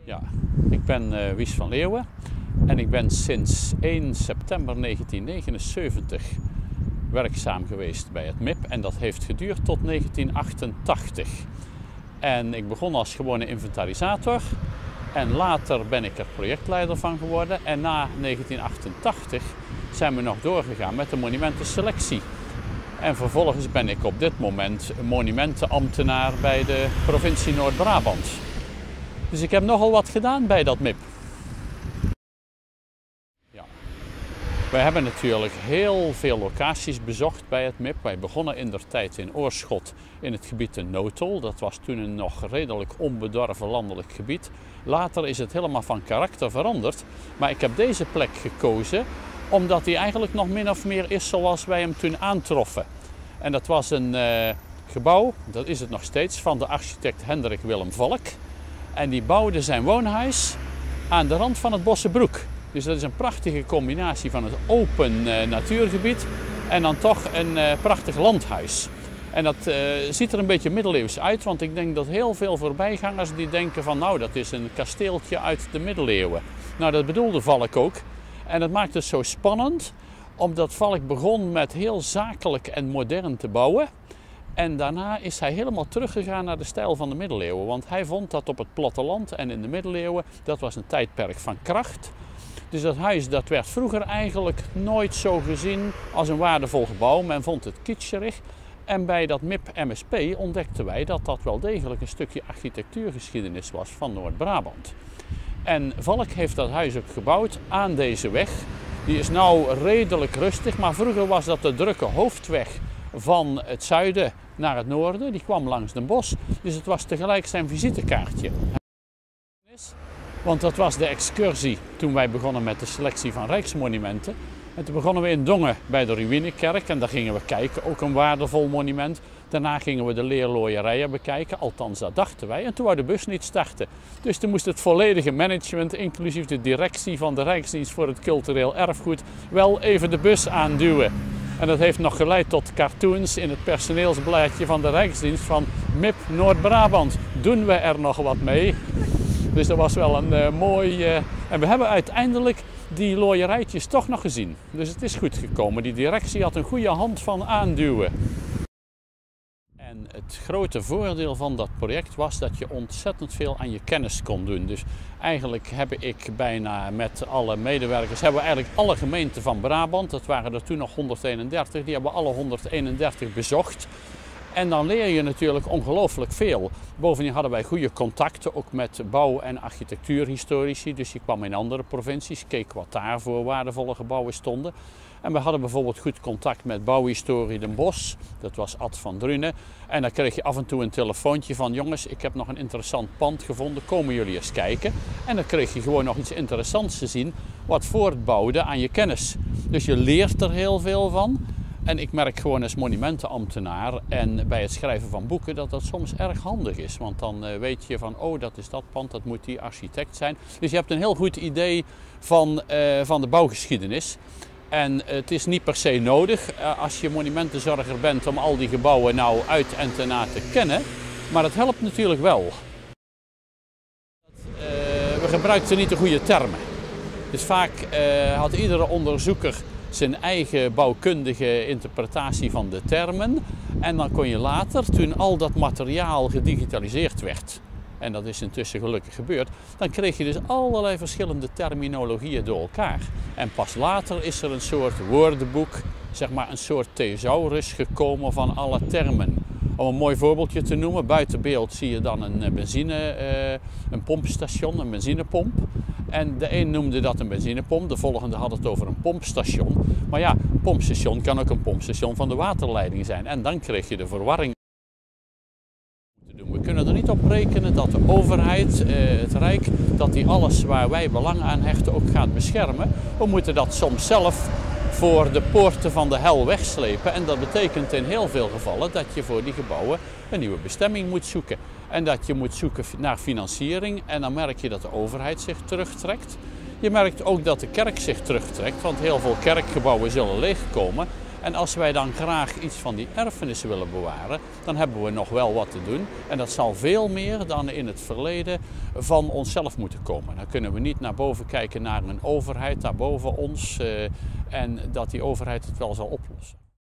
Ja, ik ben Wies van Leeuwen en ik ben sinds 1 september 1979 werkzaam geweest bij het MIP en dat heeft geduurd tot 1988. En ik begon als gewone inventarisator en later ben ik er projectleider van geworden en na 1988 zijn we nog doorgegaan met de monumentenselectie. En vervolgens ben ik op dit moment monumentenambtenaar bij de provincie Noord-Brabant. Dus ik heb nogal wat gedaan bij dat MIP. Ja. Wij hebben natuurlijk heel veel locaties bezocht bij het MIP. Wij begonnen indertijd in Oorschot in het gebied de Notel. Dat was toen een nog redelijk onbedorven landelijk gebied. Later is het helemaal van karakter veranderd. Maar ik heb deze plek gekozen omdat die eigenlijk nog min of meer is zoals wij hem toen aantroffen. En dat was een gebouw, dat is het nog steeds, van de architect Hendrik Willem Valk. En die bouwde zijn woonhuis aan de rand van het Bossebroek. Dus dat is een prachtige combinatie van het open natuurgebied en dan toch een prachtig landhuis. En dat ziet er een beetje middeleeuws uit, want ik denk dat heel veel voorbijgangers die denken van nou, dat is een kasteeltje uit de middeleeuwen. Nou, dat bedoelde Valk ook. En dat maakt het zo spannend, omdat Valk begon met heel zakelijk en modern te bouwen. En daarna is hij helemaal teruggegaan naar de stijl van de middeleeuwen. Want hij vond dat op het platteland en in de middeleeuwen, dat was een tijdperk van kracht. Dus dat huis dat werd vroeger eigenlijk nooit zo gezien als een waardevol gebouw. Men vond het kitscherig. En bij dat MIP-MSP ontdekten wij dat dat wel degelijk een stukje architectuurgeschiedenis was van Noord-Brabant. En Valk heeft dat huis ook gebouwd aan deze weg. Die is nou redelijk rustig, maar vroeger was dat de drukke hoofdweg van het zuiden naar het noorden. Die kwam langs Den Bosch, dus het was tegelijk zijn visitekaartje. Want dat was de excursie toen wij begonnen met de selectie van rijksmonumenten. En toen begonnen we in Dongen bij de Ruïnekerk en daar gingen we kijken, ook een waardevol monument. Daarna gingen we de leerlooierijen bekijken, althans dat dachten wij. En toen wou de bus niet starten. Dus toen moest het volledige management, inclusief de directie van de Rijksdienst voor het Cultureel Erfgoed, wel even de bus aanduwen. En dat heeft nog geleid tot cartoons in het personeelsblaadje van de Rijksdienst van MIP Noord-Brabant. Doen we er nog wat mee? Dus dat was wel een mooi... En we hebben uiteindelijk die looierijtjes toch nog gezien. Dus het is goed gekomen. Die directie had een goede hand van aanduwen. En het grote voordeel van dat project was dat je ontzettend veel aan je kennis kon doen. Dus eigenlijk heb ik bijna met alle medewerkers, hebben we eigenlijk alle gemeenten van Brabant, dat waren er toen nog 131, die hebben alle 131 bezocht. En dan leer je natuurlijk ongelooflijk veel. Bovendien hadden wij goede contacten, ook met bouw- en architectuurhistorici. Dus je kwam in andere provincies, keek wat daar voor waardevolle gebouwen stonden. En we hadden bijvoorbeeld goed contact met Bouwhistorie Den Bosch. Dat was Ad van Drunen. En dan kreeg je af en toe een telefoontje van jongens, ik heb nog een interessant pand gevonden, komen jullie eens kijken? En dan kreeg je gewoon nog iets interessants te zien wat voortbouwde aan je kennis. Dus je leert er heel veel van. En ik merk gewoon als monumentenambtenaar en bij het schrijven van boeken dat dat soms erg handig is. Want dan weet je van, oh dat is dat pand, dat moet die architect zijn. Dus je hebt een heel goed idee van de bouwgeschiedenis. En het is niet per se nodig als je monumentenzorger bent om al die gebouwen nou uit en te na te kennen. Maar het helpt natuurlijk wel. We gebruikten niet de goede termen. Dus vaak had iedere onderzoeker zijn eigen bouwkundige interpretatie van de termen. En dan kon je later, toen al dat materiaal gedigitaliseerd werd, en dat is intussen gelukkig gebeurd, dan kreeg je dus allerlei verschillende terminologieën door elkaar. En pas later is er een soort woordenboek, zeg maar een soort thesaurus gekomen van alle termen. Om een mooi voorbeeldje te noemen, buiten beeld zie je dan een pompstation, een benzinepomp. En de een noemde dat een benzinepomp, de volgende had het over een pompstation. Maar ja, een pompstation kan ook een pompstation van de waterleiding zijn. En dan kreeg je de verwarring. We kunnen er niet op rekenen dat de overheid, het Rijk, dat die alles waar wij belang aan hechten ook gaat beschermen. We moeten dat soms zelf voor de poorten van de hel wegslepen. En dat betekent in heel veel gevallen dat je voor die gebouwen een nieuwe bestemming moet zoeken. En dat je moet zoeken naar financiering. En dan merk je dat de overheid zich terugtrekt. Je merkt ook dat de kerk zich terugtrekt, want heel veel kerkgebouwen zullen leegkomen. En als wij dan graag iets van die erfenissen willen bewaren, dan hebben we nog wel wat te doen. En dat zal veel meer dan in het verleden van onszelf moeten komen. Dan kunnen we niet naar boven kijken naar een overheid daar boven ons en dat die overheid het wel zal oplossen.